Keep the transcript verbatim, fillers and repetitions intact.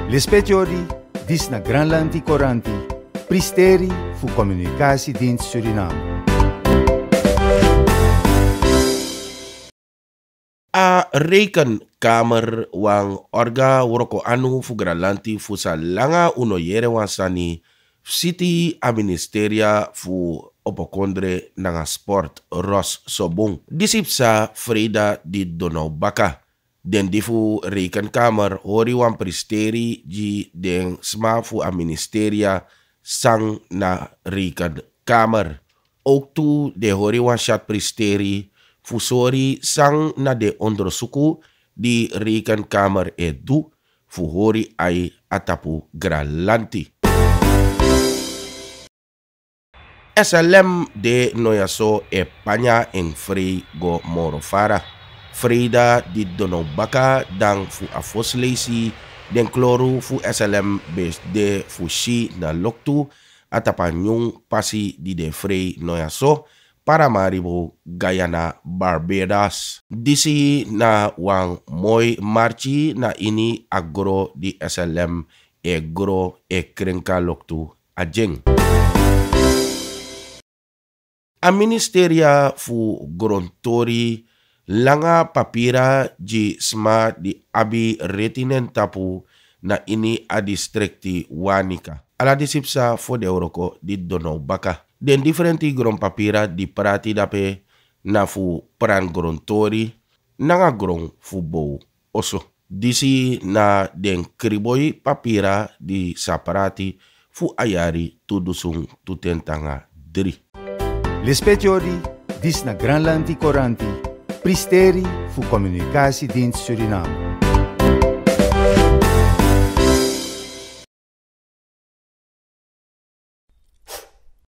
L'espetiori dis na Granlandi Coranti, pristeri fu Communicatiedienst Suriname. A rekenkamer wang orga woroko anu fu Granlandi fu sa langa uno yere wan sani City a ministeria fu opokondre nanga sport Ros Sobong. Disip sa Freda di Donau Baka. Den di fu rekenkamer hori wan pristeri ji den sma fu a ministeria sang na rekenkamer. Ook tu de hori wan chat pristeri fu sori sang na de onderzoeku di rekenkamer edu fu hori ai atapu Granlandi. S L M de Noyaso e panya en free go morofara. Freda di Donau Baka dan fu afoslesi den kloru fu S L M bes de fu shi na loktu atapanyung pasi di de free Noyaso para Maribo, Guyana, Barbados. Disi na wang moy marchi na ini agro di S L M e gro e krenka loktu ajeng. A ministeria fu Grontori langa papira ji sma di abi retinen tapu na ini a distrikti Wanika. Ala disipsa fo de oroko di Donau Baka. Den differenti gron papira di prati dape na fu pran Grontori nanga gron fu bou oso. Disi na den kriboy papira di saprati fu ayari tudusung tutentanga dri. L'espetiori dis na Granlandi Coranti, pristeri fu Communicatiedienst Suriname.